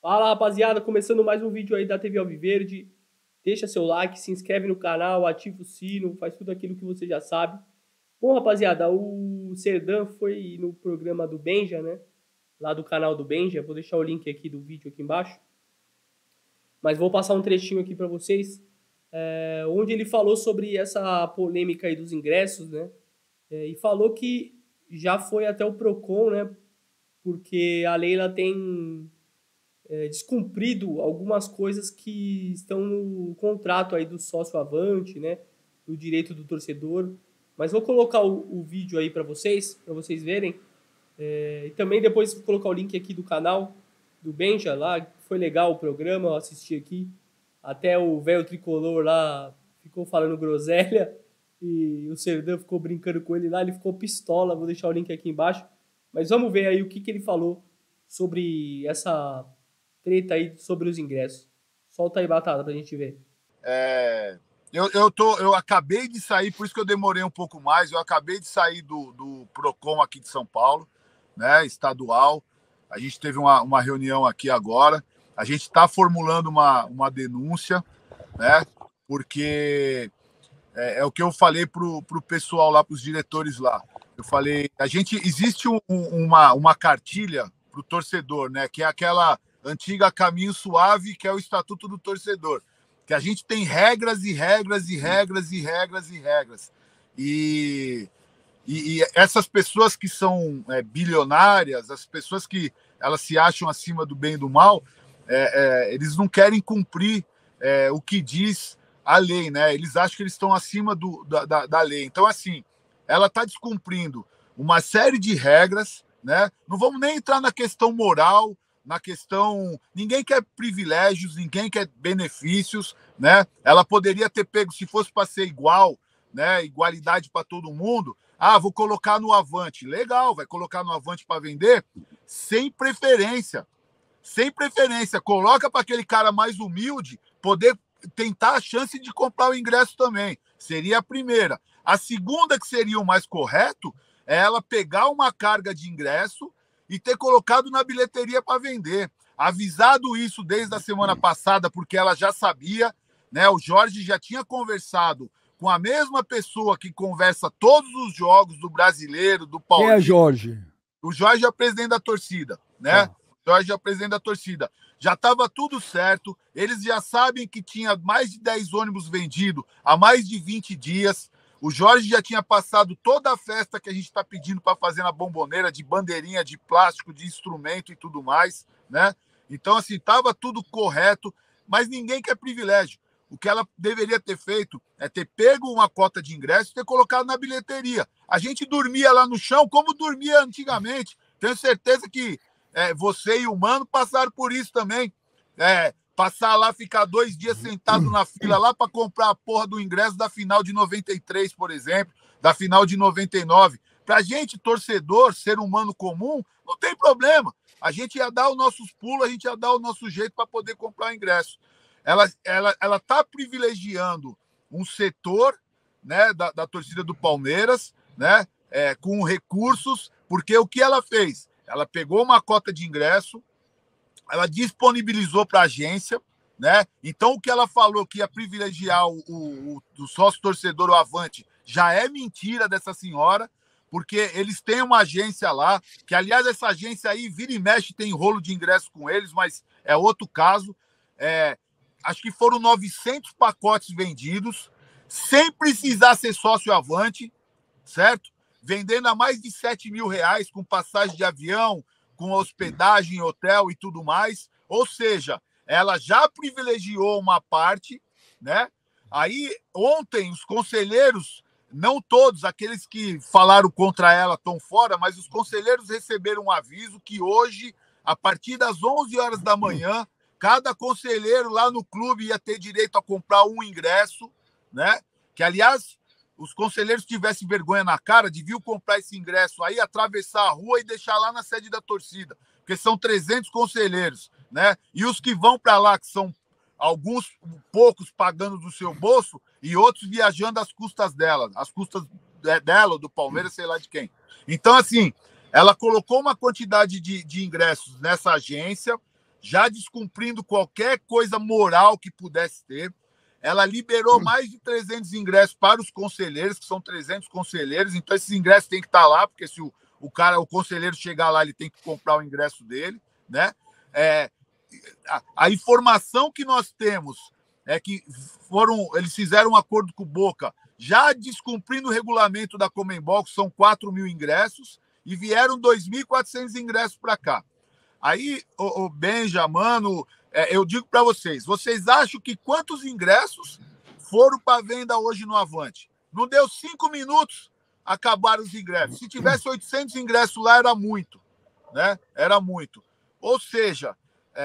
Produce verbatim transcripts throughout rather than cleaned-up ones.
Fala, rapaziada, começando mais um vídeo aí da T V Alviverde. Deixa seu like, se inscreve no canal, ativa o sino, faz tudo aquilo que você já sabe. Bom, rapaziada, o Serdan foi no programa do Benja, né? Lá do canal do Benja. Vou deixar o link aqui do vídeo aqui embaixo. Mas vou passar um trechinho aqui para vocês, é, onde ele falou sobre essa polêmica aí dos ingressos, né? É, e falou que já foi até o Procon, né? Porque a Leila tem é, descumprido algumas coisas que estão no contrato aí do sócio avante, né? Do direito do torcedor. Mas vou colocar o, o vídeo aí para vocês, para vocês verem. É, e também depois vou colocar o link aqui do canal do Benja lá. Foi legal o programa, eu assisti aqui. Até o velho tricolor lá ficou falando groselha e o Serdan ficou brincando com ele lá, ele ficou pistola. Vou deixar o link aqui embaixo. Mas vamos ver aí o que, que ele falou sobre essa treta aí sobre os ingressos. Solta aí, Batata, pra gente ver. É, eu, eu, tô, eu acabei de sair, por isso que eu demorei um pouco mais, eu acabei de sair do, do Procon aqui de São Paulo, né, estadual. A gente teve uma, uma reunião aqui agora. A gente está formulando uma, uma denúncia, né, porque é, é o que eu falei para o pessoal lá, para os diretores lá. Eu falei, a gente, existe um, uma, uma cartilha para o torcedor, né, que é aquela antiga Caminho Suave, que é o Estatuto do Torcedor, que a gente tem regras e regras e regras e regras e regras. E, e, e essas pessoas que são é, bilionárias, as pessoas que elas se acham acima do bem e do mal, é, é, eles não querem cumprir é, o que diz a lei, né? Eles acham que eles estão acima do, da, da lei. Então, assim, ela está descumprindo uma série de regras, né? Não vamos nem entrar na questão moral, na questão... Ninguém quer privilégios, ninguém quer benefícios, né? Ela poderia ter pego, se fosse para ser igual, né? Igualdade para todo mundo. Ah, vou colocar no Avante. Legal, vai colocar no Avante para vender sem preferência. Sem preferência. Coloca para aquele cara mais humilde poder tentar a chance de comprar o ingresso também. Seria a primeira. A segunda, que seria o mais correto, é ela pegar uma carga de ingresso e ter colocado na bilheteria para vender. Avisado isso desde a semana passada, porque ela já sabia, né? O Jorge já tinha conversado com a mesma pessoa que conversa todos os jogos do Brasileiro, do Paulista. Quem é Jorge? O Jorge é o presidente da torcida, né? Ah. O Jorge é o presidente da torcida. Já estava tudo certo, eles já sabem que tinha mais de dez ônibus vendidos há mais de vinte dias. O Jorge já tinha passado toda a festa que a gente está pedindo para fazer na Bomboneira, de bandeirinha, de plástico, de instrumento e tudo mais, né? Então, assim, estava tudo correto, mas ninguém quer privilégio. O que ela deveria ter feito é ter pego uma cota de ingresso e ter colocado na bilheteria. A gente dormia lá no chão como dormia antigamente. Tenho certeza que é, você e o Mano passaram por isso também. É, passar lá, ficar dois dias sentado na fila lá para comprar a porra do ingresso da final de noventa e três, por exemplo, da final de noventa e nove. Pra gente, torcedor, ser humano comum, não tem problema. A gente ia dar os nossos pulos, a gente ia dar o nosso jeito para poder comprar o ingresso. Ela ela ela está privilegiando um setor, né, da, da torcida do Palmeiras, né, é, com recursos, porque o que ela fez? Ela pegou uma cota de ingresso, ela disponibilizou para a agência, né? Então o que ela falou que ia privilegiar o, o, o sócio torcedor, o Avante, já é mentira dessa senhora, porque eles têm uma agência lá, que aliás essa agência aí vira e mexe, tem rolo de ingresso com eles, mas é outro caso. É, acho que foram novecentos pacotes vendidos, sem precisar ser sócio Avante, certo? Vendendo a mais de sete mil reais, com passagem de avião, com hospedagem, hotel e tudo mais. Ou seja, ela já privilegiou uma parte, né? Aí, ontem, os conselheiros, não todos, aqueles que falaram contra ela estão fora, mas os conselheiros receberam um aviso que hoje, a partir das onze horas da manhã, cada conselheiro lá no clube ia ter direito a comprar um ingresso, né? Que, aliás, os conselheiros tivessem vergonha na cara, deviam comprar esse ingresso aí, atravessar a rua e deixar lá na sede da torcida, porque são trezentos conselheiros, né? E os que vão para lá, que são alguns poucos pagando do seu bolso e outros viajando às custas dela, às custas dela, do Palmeiras, sei lá de quem. Então, assim, ela colocou uma quantidade de, de ingressos nessa agência, já descumprindo qualquer coisa moral que pudesse ter. Ela liberou mais de trezentos ingressos para os conselheiros, que são trezentos conselheiros, então esses ingressos têm que estar lá, porque se o, o cara, o conselheiro chegar lá, ele tem que comprar o ingresso dele, né? É, a, a informação que nós temos é que foram, eles fizeram um acordo com o Boca, já descumprindo o regulamento da Conmebol, que são quatro mil ingressos, e vieram dois mil e quatrocentos ingressos para cá. Aí, o, o Benja, mano, é, eu digo para vocês, vocês acham que quantos ingressos foram para venda hoje no Avante? Não deu cinco minutos, acabaram os ingressos. Se tivesse oitocentos ingressos lá, era muito, né? Era muito. Ou seja,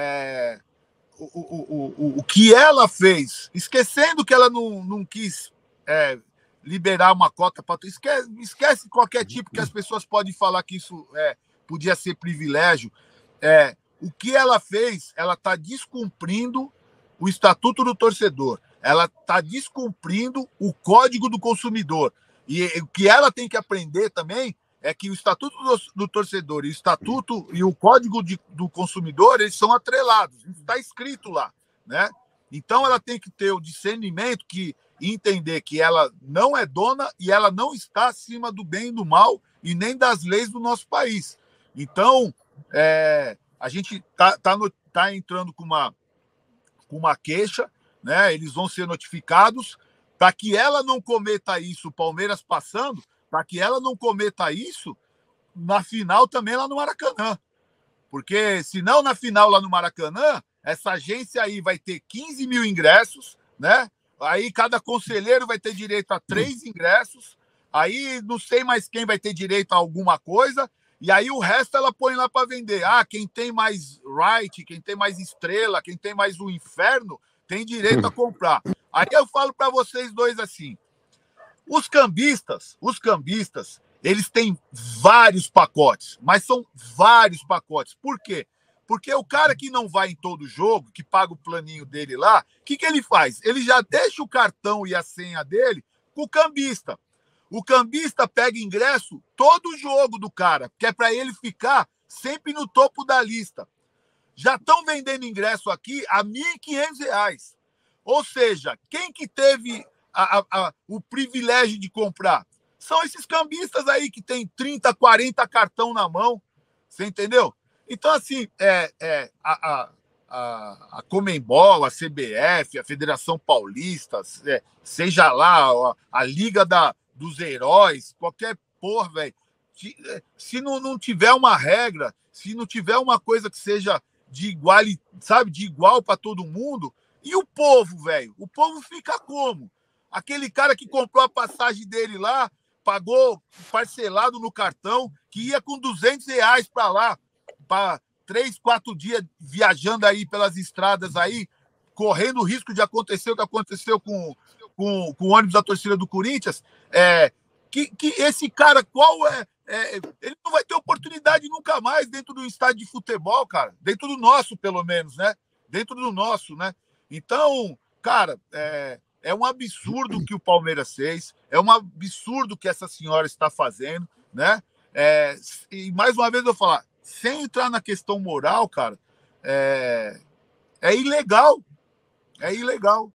é, o, o, o, o que ela fez, esquecendo que ela não, não quis é, liberar uma cota para... Esquece, esquece qualquer tipo que as pessoas podem falar que isso é, podia ser privilégio. É, o que ela fez, ela está descumprindo o Estatuto do Torcedor, ela está descumprindo o Código do Consumidor. E o que ela tem que aprender também é que o Estatuto do, do Torcedor e o Estatuto e o Código de, do Consumidor, eles são atrelados, está escrito lá, né? Então ela tem que ter o discernimento que entender que ela não é dona e ela não está acima do bem e do mal e nem das leis do nosso país. Então, É, a gente tá, tá, no, tá entrando com uma, com uma queixa, né? Eles vão ser notificados para que ela não cometa isso, o Palmeiras passando, para que ela não cometa isso na final também lá no Maracanã. Porque senão na final lá no Maracanã, essa agência aí vai ter quinze mil ingressos, né? Aí cada conselheiro vai ter direito a três ingressos, aí não sei mais quem vai ter direito a alguma coisa. E aí o resto ela põe lá para vender. Ah, quem tem mais right, quem tem mais estrela, quem tem mais o inferno, tem direito a comprar. Aí eu falo para vocês dois assim, os cambistas, os cambistas, eles têm vários pacotes, mas são vários pacotes. Por quê? Porque o cara que não vai em todo jogo, que paga o planinho dele lá, o que, que ele faz? Ele já deixa o cartão e a senha dele com o cambista. O cambista pega ingresso todo jogo do cara, que é para ele ficar sempre no topo da lista. Já estão vendendo ingresso aqui a mil e quinhentos reais. Ou seja, quem que teve a, a, a, o privilégio de comprar? São esses cambistas aí que tem trinta, quarenta cartão na mão. Você entendeu? Então, assim, é, é, a, a, a, a Conmebol, a C B F, a Federação Paulista, é, seja lá a, a Liga da... dos heróis, qualquer porra, velho. Se não, não tiver uma regra, se não tiver uma coisa que seja de igual, sabe, de igual para todo mundo, e o povo, velho? O povo fica como? Aquele cara que comprou a passagem dele lá, pagou parcelado no cartão, que ia com duzentos reais para lá, para três, quatro dias viajando aí pelas estradas aí, correndo o risco de acontecer o que aconteceu com Com, com o ônibus da torcida do Corinthians, é, que, que esse cara, qual é, é... Ele não vai ter oportunidade nunca mais dentro do estádio de futebol, cara. Dentro do nosso, pelo menos, né? Dentro do nosso, né? Então, cara, é, é um absurdo o que o Palmeiras fez, é um absurdo o que essa senhora está fazendo, né? É, e mais uma vez eu vou falar, sem entrar na questão moral, cara, é, é ilegal. É ilegal.